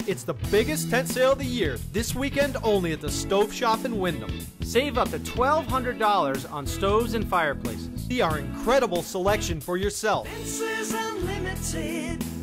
It's the biggest tent sale of the year, this weekend only at the Stove Shop in Windham. Save up to $1,200 on stoves and fireplaces. See our incredible selection for yourself. Fences Unlimited.